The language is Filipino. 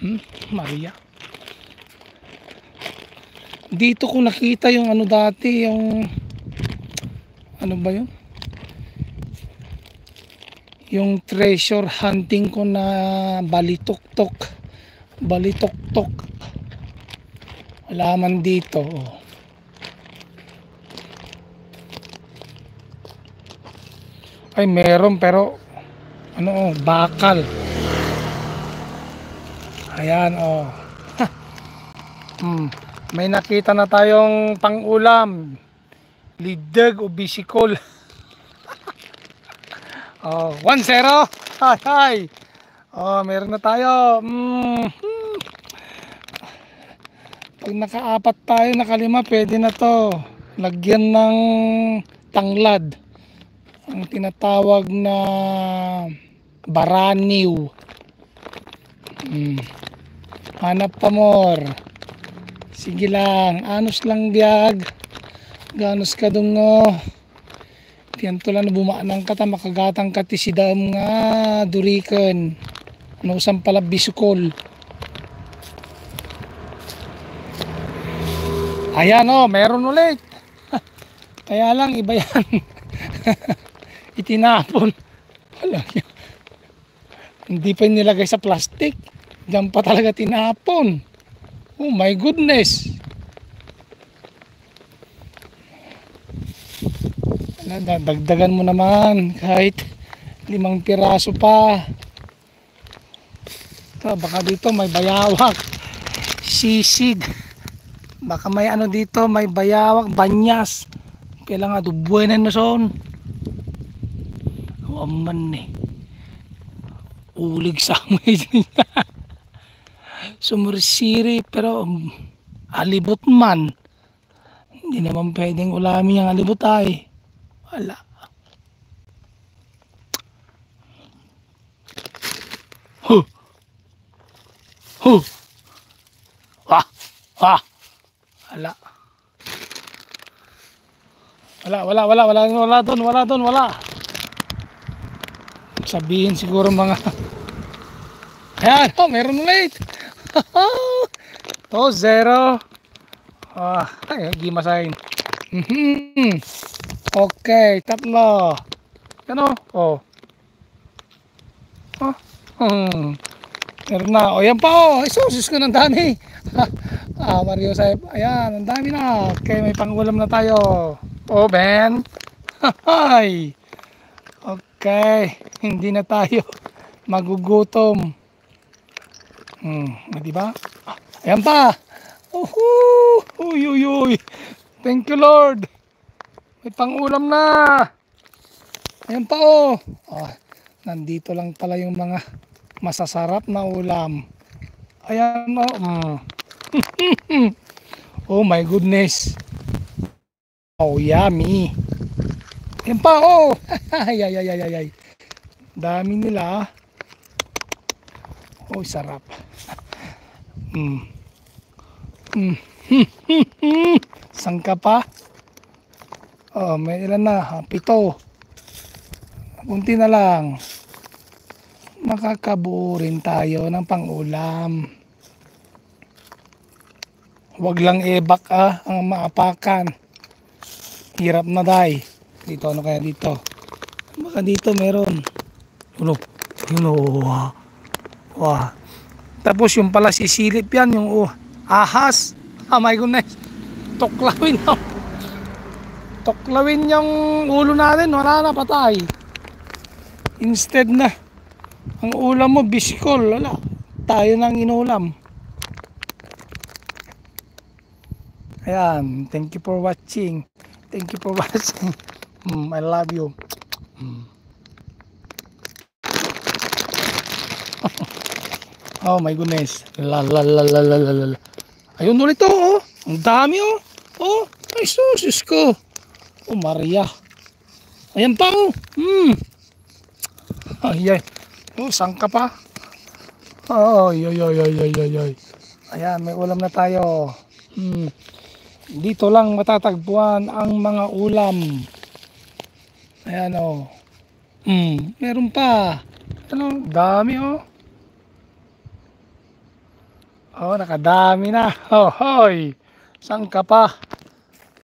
Maria. Dito ko nakita yung ano dati, yung ano ba yun? Yung treasure hunting ko na balituktok. Balituktok. Wala man dito. Ay, meron pero ano, bakal. Ayan, oh. May nakita na tayong pang-ulam. Lidag o bisikol. Oh, 1-0. Hi, hi. Oh, meron na tayo. Pag nakaapat tayo, nakalima, pwede na to. Lagyan ng tanglad. Ang tinatawag na baraniw. Hanap pa more. Sige lang, anos lang diag. Ganos ka dungo. Tiyan to lang na bumaanang kata, makagatang kati si dam nga duriken. Ano usang pala bisukol. Ayan o, meron ulit. Kaya lang iba yan. Itinapon. Wala yan. Hindi pa nilagay sa plastic. Diyan pa talaga tinapon. Oh my goodness. Dagdagan mo naman kahit 5 piraso pa. Baka dito may bayawak, sisig. Baka may ano dito, may bayawak, banyas. Kailangan dubuenan na son. Aman eh. Ulig sa amoy. Sumursiri pero alibot man. Hindi naman pwedeng ulamin yung alibot ay. Wala. Huh. Huh. Ah. Ah. Wala. Wala doon. Sabihin siguro mga ayan, oh, meron ulit. 2-0. Ay, gimasahin. Okay, 3. Ano? Oh. Meron na. O, yan pa, oh. Isusis ko ng dami. Mario Saib. Ayan, ang dami na. Okay, may pangulam na tayo. Oh, Ben. Hay. Okay, hindi na tayo magugutom. Diba? Ayan pa. Uy. Thank you, Lord. May pangulam na. Ayan pa, oh. Nandito lang pala yung mga masasarap na ulam. Ayan, oh. Oh my goodness. Oh, yummy. Ayan pa, oh. Ay. Dami nila. Oh, sarap. Sangka pa. Oh, may ilan na? 7. Kunti na lang. Makakabuo rin tayo ng pang-ulam. Huwag lang ebak ang maapakan. Hirap na day. Dito, ano kaya dito? Baka dito meron. Wow. Tapos yung pala sisilip yan, yung ahas. Oh my goodness. Tuklawin yung ulo natin, wala na, patay. Instead na ang ulam mo bisikol, wala. Tayo nang inulam. Ayan, thank you for watching. I love you. Oh my goodness. Ayun ulit to, oh. Ang dami, oh. Oh, ay susis ko. Oh, Maria. Ayan pa, oh. Ay. Oh, sangka pa. Ay. Ayan, may ulam na tayo. Dito lang matatagpuan ang mga ulam. Ayan, oh. Meron pa. Ano, dami, oh. Oh, nakadami na. Oh, hoy. Saan ka pa?